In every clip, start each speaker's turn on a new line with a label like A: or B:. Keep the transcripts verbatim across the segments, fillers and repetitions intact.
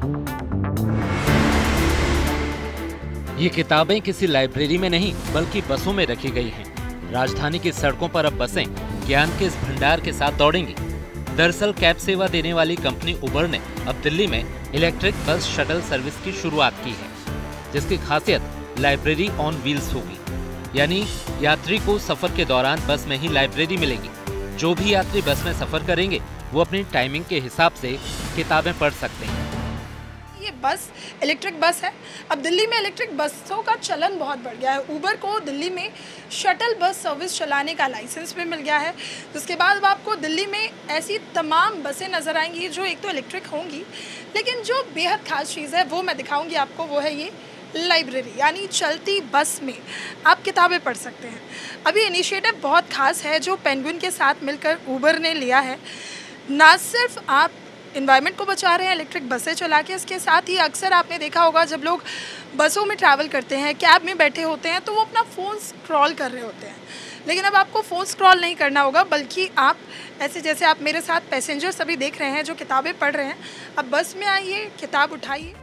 A: ये किताबें किसी लाइब्रेरी में नहीं बल्कि बसों में रखी गई हैं। राजधानी की सड़कों पर अब बसें ज्ञान के इस भंडार के साथ दौड़ेंगी। दरअसल कैब सेवा देने वाली कंपनी उबर ने अब दिल्ली में इलेक्ट्रिक बस शटल सर्विस की शुरुआत की है, जिसकी खासियत लाइब्रेरी ऑन व्हील्स होगी। यानी यात्री को सफर के दौरान बस में ही लाइब्रेरी मिलेगी। जो भी यात्री बस में सफर करेंगे वो अपनी टाइमिंग के हिसाब से किताबें पढ़ सकते हैं।
B: ये बस इलेक्ट्रिक बस है। अब दिल्ली में इलेक्ट्रिक बसों का चलन बहुत बढ़ गया है। उबर को दिल्ली में शटल बस सर्विस चलाने का लाइसेंस भी मिल गया है। उसके बाद अब आपको दिल्ली में ऐसी तमाम बसें नज़र आएंगी जो एक तो इलेक्ट्रिक होंगी, लेकिन जो बेहद खास चीज़ है वो मैं दिखाऊंगी आपको, वो है ये लाइब्रेरी। यानी चलती बस में आप किताबें पढ़ सकते हैं। अभी इनिशिएटिव बहुत खास है जो पेंगुइन के साथ मिलकर उबर ने लिया है। ना सिर्फ आप इन्वायरमेंट को बचा रहे हैं इलेक्ट्रिक बसें चला के, इसके साथ ही अक्सर आपने देखा होगा जब लोग बसों में ट्रैवल करते हैं, कैब में बैठे होते हैं, तो वो अपना फ़ोन स्क्रॉल कर रहे होते हैं। लेकिन अब आपको फ़ोन स्क्रॉल नहीं करना होगा, बल्कि आप ऐसे जैसे आप मेरे साथ पैसेंजर्स अभी देख रहे हैं जो किताबें पढ़ रहे हैं, अब बस में आइए, किताब उठाइए।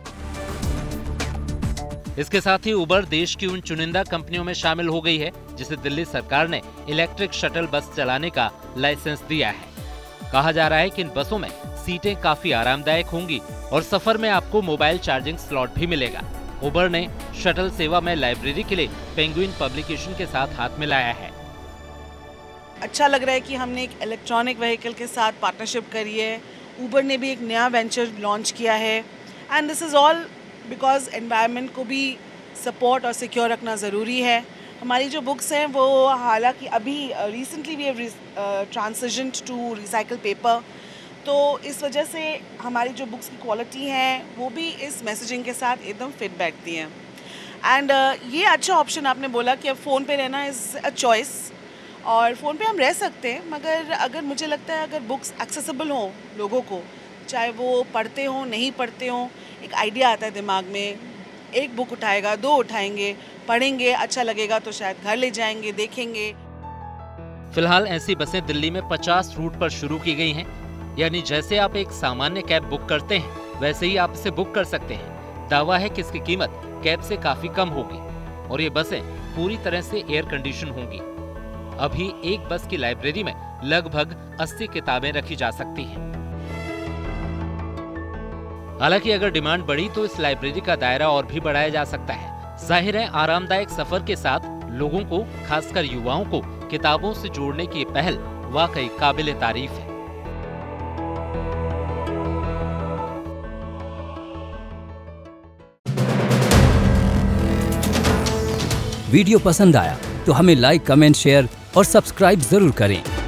A: इसके साथ ही उबर देश की उन चुनिंदा कंपनियों में शामिल हो गई है जिसे दिल्ली सरकार ने इलेक्ट्रिक शटल बस चलाने का लाइसेंस दिया है। कहा जा रहा है कि इन बसों में सीटें काफी आरामदायक होंगी और सफर में आपको मोबाइल चार्जिंग स्लॉट भी मिलेगा। उबर ने शटल सेवा में लाइब्रेरी के लिए पेंगुइन पब्लिकेशन के साथ हाथ मिलाया है।
C: अच्छा लग रहा है कि हमने एक इलेक्ट्रॉनिक व्हीकल के साथ पार्टनरशिप करी है। उबर ने भी एक नया वेंचर लॉन्च किया है and this is all because environment को भी सपोर्ट और सिक्योर रखना ज़रूरी है। हमारी जो बुक्स हैं वो हालांकि अभी recently we have transitioned to recycle paper, तो इस वजह से हमारी जो बुक्स की क्वालिटी है वो भी इस मैसेजिंग के साथ एकदम फिट बैठती हैं। एंड uh, ये अच्छा ऑप्शन आपने बोला कि अब फ़ोन पे रहना इज़ अ चॉइस, और फ़ोन पे हम रह सकते हैं, मगर अगर मुझे लगता है अगर बुक्स एक्सेसिबल हों लोगों को, चाहे वो पढ़ते हों नहीं पढ़ते हों, एक आइडिया आता है दिमाग में, एक बुक उठाएगा, दो उठाएंगे, पढ़ेंगे, अच्छा लगेगा तो शायद घर ले जाएंगे, देखेंगे।
A: फिलहाल ऐसी बसें दिल्ली में पचास रूट पर शुरू की गई हैं। यानी जैसे आप एक सामान्य कैब बुक करते हैं वैसे ही आप इसे बुक कर सकते हैं। दावा है कि इसकी कीमत कैब से काफी कम होगी और ये बसें पूरी तरह से एयर कंडीशन होंगी। अभी एक बस की लाइब्रेरी में लगभग अस्सी किताबें रखी जा सकती हैं। हालांकि अगर डिमांड बढ़ी तो इस लाइब्रेरी का दायरा और भी बढ़ाया जा सकता है। जाहिर है आरामदायक सफर के साथ लोगों को, खासकर युवाओं को, किताबों से जोड़ने की पहल वाकई काबिले तारीफ है।
D: वीडियो पसंद आया तो हमें लाइक, कमेंट, शेयर और सब्सक्राइब जरूर करें।